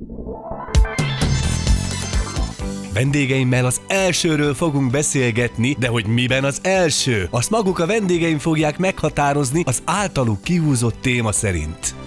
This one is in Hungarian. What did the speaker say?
Vendégeimmel az elsőről fogunk beszélgetni, de hogy miben az első? Azt maguk a vendégeim fogják meghatározni az általuk kihúzott téma szerint.